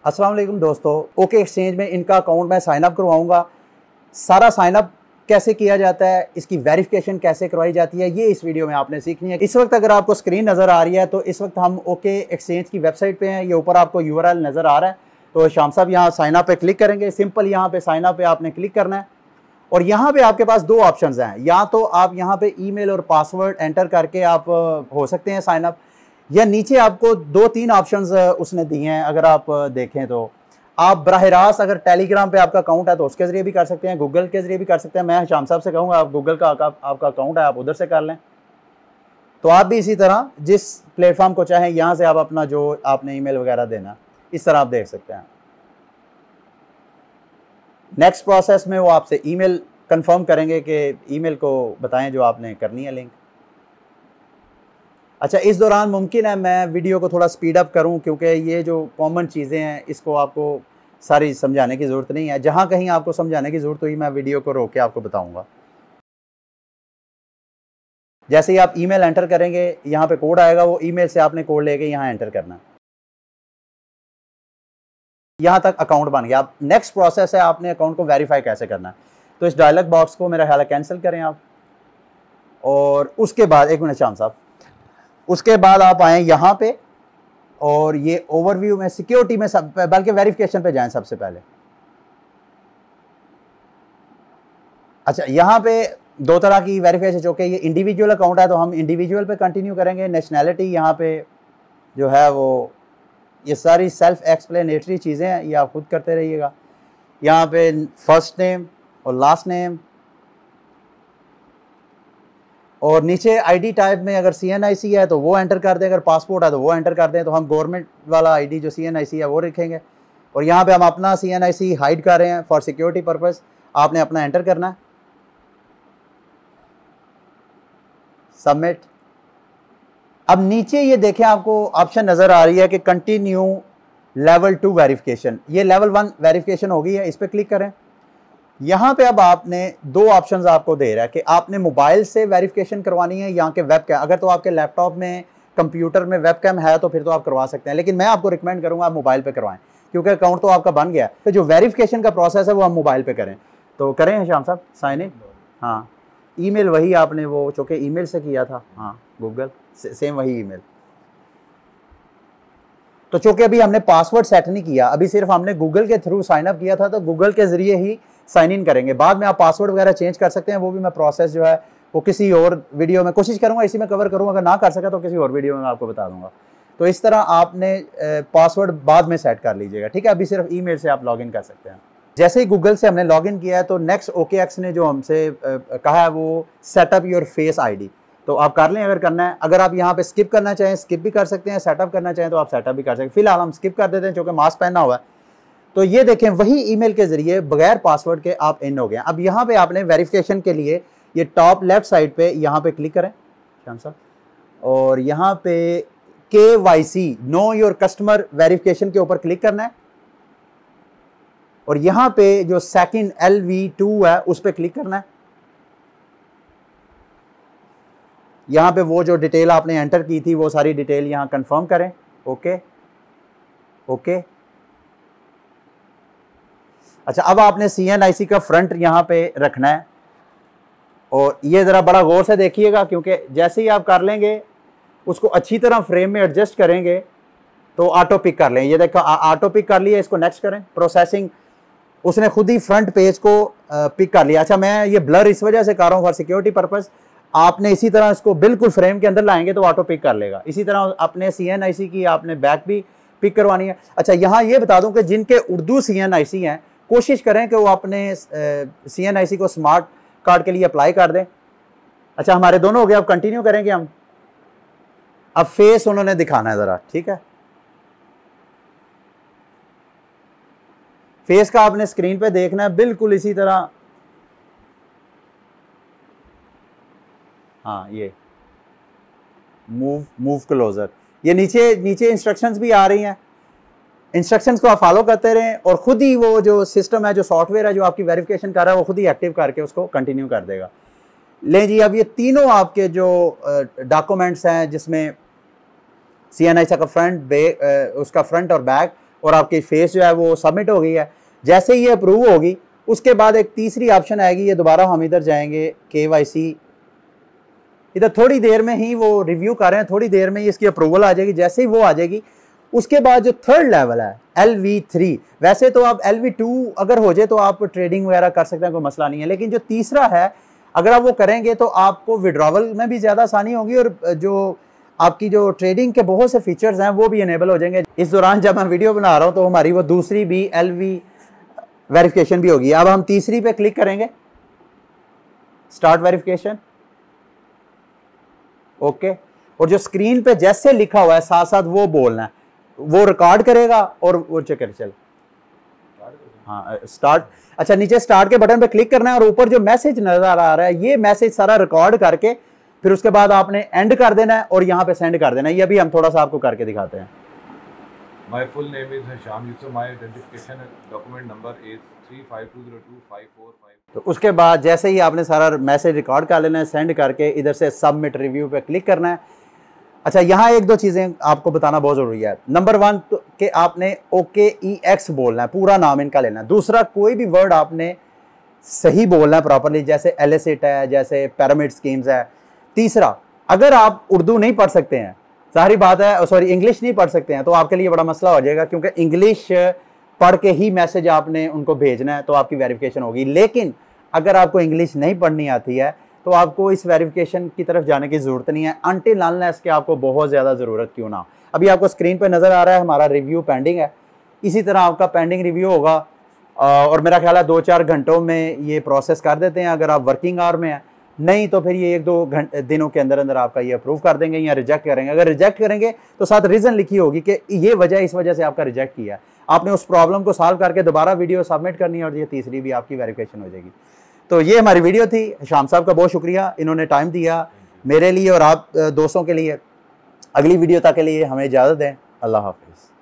अस्सलाम वालेकुम दोस्तों, ओके एक्सचेंज में इनका अकाउंट मैं साइन अप करवाऊंगा। सारा साइन अप कैसे किया जाता है, इसकी वेरिफिकेशन कैसे करवाई जाती है, ये इस वीडियो में आपने सीखनी है। इस वक्त अगर आपको स्क्रीन नज़र आ रही है तो इस वक्त हम ओके एक्सचेंज की वेबसाइट पे हैं। ये ऊपर आपको URL नज़र आ रहा है। तो शाम साहब यहाँ साइन अप पे क्लिक करेंगे। सिंपल यहाँ पे साइन अप पे आपने क्लिक करना है और यहाँ पे आपके पास दो ऑप्शंस हैं। या तो आप यहाँ पे ईमेल और पासवर्ड एंटर करके आप हो सकते हैं साइन अप, या नीचे आपको 2-3 ऑप्शंस उसने दिए हैं। अगर आप देखें तो आप बराह रास्त अगर टेलीग्राम पे आपका अकाउंट है तो उसके ज़रिए भी कर सकते हैं, गूगल के ज़रिए भी कर सकते हैं। मैं शाम साहब से कहूँगा आप गूगल का आपका अकाउंट है, आप उधर से कर लें। तो आप भी इसी तरह जिस प्लेटफॉर्म को चाहें यहाँ से आप अपना जो आपने ईमेल वगैरह देना, इस तरह आप देख सकते हैं। नेक्स्ट प्रोसेस में वो आपसे ईमेल कंफर्म करेंगे कि ईमेल को बताएं जो आपने करनी है लिंक। अच्छा, इस दौरान मुमकिन है मैं वीडियो को थोड़ा स्पीड अप करूं क्योंकि ये जो कॉमन चीज़ें हैं इसको आपको सारी समझाने की ज़रूरत नहीं है। जहां कहीं आपको समझाने की ज़रूरत हुई मैं वीडियो को रोक के आपको बताऊंगा। जैसे ही आप ईमेल एंटर करेंगे, यहाँ पे कोड आएगा, वो ईमेल से आपने कोड लेके यहाँ एंटर करना। यहाँ तक अकाउंट बन गया। अब नेक्स्ट प्रोसेस है आपने अकाउंट को वेरीफाई कैसे करना है। तो इस डायलॉग बॉक्स को मेरा ख्याल है कैंसिल करें आप, और उसके बाद एक मिनट शाम साहब, उसके बाद आप आए यहाँ पे और ये ओवरव्यू में सिक्योरिटी में सब, बल्कि वेरिफिकेशन पे जाएं सबसे पहले। अच्छा, यहाँ पे दो तरह की वेरिफिकेशन, जो कि ये इंडिविजुअल अकाउंट है तो हम इंडिविजुअल पे कंटिन्यू करेंगे। नेशनैलिटी यहाँ पे जो है वो, ये सारी सेल्फ एक्सप्लेनेटरी चीज़ें हैं, ये आप खुद करते रहिएगा। यहाँ पे फर्स्ट नेम और लास्ट नेम, और नीचे आईडी टाइप में अगर CNIC है तो वो एंटर कर दें, अगर पासपोर्ट है तो वो एंटर कर दें। तो हम गवर्नमेंट वाला आईडी जो CNIC है वो रखेंगे। और यहाँ पे हम अपना CNIC हाइड कर रहे हैं फॉर सिक्योरिटी पर्पस। आपने अपना एंटर करना है, सबमिट। अब नीचे ये देखें आपको ऑप्शन नज़र आ रही है कि कंटिन्यू लेवल 2 वेरिफिकेशन। ये लेवल 1 वेरिफिकेशन हो गई है, इस पर क्लिक करें। यहाँ पे अब आपने दो ऑप्शंस आपको दे रहा है कि आपने मोबाइल से वेरिफिकेशन करवानी है या कि वेब कैम। अगर तो आपके लैपटॉप में, कंप्यूटर में वेब कैम है तो फिर तो आप करवा सकते हैं, लेकिन मैं आपको रिकमेंड करूँगा आप मोबाइल पे करवाएं क्योंकि अकाउंट तो आपका बन गया है। तो जो वेरिफिकेशन का प्रोसेस है वो हम मोबाइल पे करें। तो करें शाम साहब साइन इन। हाँ, ईमेल वही आपने वो चूँकि ईमेल से किया था, हाँ गूगल सेम वही ईमेल। तो चूँकि अभी हमने पासवर्ड सेट नहीं किया, अभी सिर्फ हमने गूगल के थ्रू साइन अप किया था, तो गूगल के ज़रिए ही साइन इन करेंगे। बाद में आप पासवर्ड वगैरह चेंज कर सकते हैं, वो भी मैं प्रोसेस जो है वो किसी और वीडियो में कोशिश करूंगा, इसी में कवर करूंगा। अगर ना कर सका तो किसी और वीडियो में मैं आपको बता दूंगा। तो इस तरह आपने पासवर्ड बाद में सेट कर लीजिएगा, ठीक है। अभी सिर्फ ईमेल से आप लॉगिन कर सकते हैं। जैसे ही गूगल से हमने लॉगिन किया है तो नेक्स्ट OKX ने जो हमसे कहा है वो सेटअप योर फेस ID, तो आप कर लें अगर करना है। अगर आप यहाँ पे स्किप करना चाहें स्किप भी कर सकते हैं, सेटअप करना चाहें तो आप सेटअप भी कर सकते हैं। फिलहाल हम स्किप कर देते हैं क्योंकि मास्क पहनना हुआ है। तो ये देखें वही ईमेल के जरिए बगैर पासवर्ड के आप इन हो गए। अब यहाँ पे आपने वेरिफिकेशन के लिए ये टॉप लेफ्ट साइड पे यहाँ पे क्लिक करें शाम साहब, और यहाँ पे KYC know your customer verification के ऊपर क्लिक करना है, और यहाँ पे जो सेकंड LV2 है उस पर क्लिक करना है। यहाँ पे वो जो डिटेल आपने एंटर की थी वो सारी डिटेल यहाँ कंफर्म करें। Okay okay. अच्छा, अब आपने CNIC का फ्रंट यहाँ पे रखना है, और ये ज़रा बड़ा गौर से देखिएगा क्योंकि जैसे ही आप कर लेंगे उसको अच्छी तरह फ्रेम में एडजस्ट करेंगे तो ऑटो पिक कर लें। ये देखो ऑटो पिक कर लिया, इसको नेक्स्ट करें। प्रोसेसिंग, उसने खुद ही फ्रंट पेज को पिक कर लिया। अच्छा, मैं ये ब्लर इस वजह से कर रहा हूँ फॉर सिक्योरिटी पर्पज़। आपने इसी तरह इसको बिल्कुल फ्रेम के अंदर लाएंगे तो ऑटो पिक कर लेगा। इसी तरह अपने CNIC की आपने बैक भी पिक करवानी है। अच्छा, यहाँ ये बता दूँ कि जिनके उर्दू CNIC हैं कोशिश करें कि वो अपने CNIC को स्मार्ट कार्ड के लिए अप्लाई कर दें। अच्छा, हमारे दोनों हो गए, अब कंटिन्यू करेंगे हम। अब फेस उन्होंने दिखाना है ज़रा, ठीक है। फेस का आपने स्क्रीन पे देखना है बिल्कुल इसी तरह। हाँ, ये मूव क्लोजर, ये नीचे इंस्ट्रक्शंस भी आ रही हैं। इंस्ट्रक्शंस को आप फॉलो करते रहें और खुद ही वो जो सिस्टम है, जो सॉफ्टवेयर है जो आपकी वेरिफिकेशन कर रहा है, वो खुद ही एक्टिव करके उसको कंटिन्यू कर देगा। ले जी, अब ये तीनों आपके जो डॉक्यूमेंट्स हैं जिसमें CNIC का फ्रंट, उसका फ्रंट और बैक, और आपकी फेस जो है वो सबमिट हो गई है। जैसे ही ये अप्रूव होगी उसके बाद एक तीसरी ऑप्शन आएगी, ये दोबारा हम इधर जाएंगे KYC, इधर थोड़ी देर में ही वो रिव्यू कर रहे हैं, थोड़ी देर में ही इसकी अप्रूवल आ जाएगी। जैसे ही वो आ जाएगी उसके बाद जो थर्ड लेवल है LV3, वैसे तो आप LV2 अगर हो जाए तो आप ट्रेडिंग वगैरह कर सकते हैं, कोई मसला नहीं है, लेकिन जो तीसरा है अगर आप वो करेंगे तो आपको विड्रॉवल में भी ज़्यादा आसानी होगी और जो आपकी जो ट्रेडिंग के बहुत से फीचर्स हैं वो भी इनेबल हो जाएंगे। इस दौरान जब मैं वीडियो बना रहा हूँ तो हमारी वो दूसरी भी LV वेरिफिकेशन भी होगी। अब हम तीसरी पे क्लिक करेंगे, स्टार्ट वेरिफिकेशन, ओके। और जो स्क्रीन पे जैसे लिखा हुआ है साथ साथ वो बोलना है, वो रिकॉर्ड करेगा और वो चेक कर चल, हाँ स्टार्ट। अच्छा, नीचे स्टार्ट के बटन पे क्लिक करना है और ऊपर जो मैसेज नजर आ रहा है ये मैसेज सारा रिकॉर्ड करके फिर उसके बाद आपने एंड कर देना है और यहाँ पे सेंड कर देना है। ये भी हम थोड़ा सा आपको करके दिखाते हैं। My full name is Hisham Yusuf. My identification document number is 35202545. तो उसके बाद जैसे ही आपने सारा मैसेज रिकॉर्ड कर लेना है, सेंड करके इधर से सबमिट रिव्यू पे क्लिक करना है। अच्छा, यहाँ एक दो चीज़ें आपको बताना बहुत ज़रूरी है। नंबर 1 तो कि आपने OKEX बोलना है, पूरा नाम इनका लेना है। दूसरा, कोई भी वर्ड आपने सही बोलना है प्रॉपरली, जैसे एलिसिट है, जैसे पिरामिड स्कीम्स है। तीसरा, अगर आप उर्दू नहीं पढ़ सकते हैं, सारी बात है, सॉरी इंग्लिश नहीं पढ़ सकते हैं, तो आपके लिए बड़ा मसला हो जाएगा, क्योंकि इंग्लिश पढ़ के ही मैसेज आपने उनको भेजना है तो आपकी वेरिफिकेशन होगी। लेकिन अगर आपको इंग्लिश नहीं पढ़नी आती है तो आपको इस वेरिफिकेशन की तरफ जाने की ज़रूरत नहीं है, अनटिल अनलेस के आपको बहुत ज़्यादा ज़रूरत क्यों ना। अभी आपको स्क्रीन पर नज़र आ रहा है हमारा रिव्यू पेंडिंग है, इसी तरह आपका पेंडिंग रिव्यू होगा और मेरा ख्याल है 2-4 घंटों में ये प्रोसेस कर देते हैं अगर आप वर्किंग आवर में हैं। नहीं तो फिर ये 1-2 दिनों के अंदर अंदर आपका ये अप्रूव कर देंगे या रिजेक्ट करेंगे। अगर रिजेक्ट करेंगे तो साथ रीज़न लिखी होगी कि ये वजह, इस वजह से आपका रिजेक्ट किया। आपने उस प्रॉब्लम को सॉल्व करके दोबारा वीडियो सबमिट करनी है और ये तीसरी भी आपकी वेरिफिकेशन हो जाएगी। तो ये हमारी वीडियो थी। शाम साहब का बहुत शुक्रिया, इन्होंने टाइम दिया मेरे लिए और आप दोस्तों के लिए। अगली वीडियो तक के लिए हमें इजाज़त दें। अल्लाह हाफ़िज़।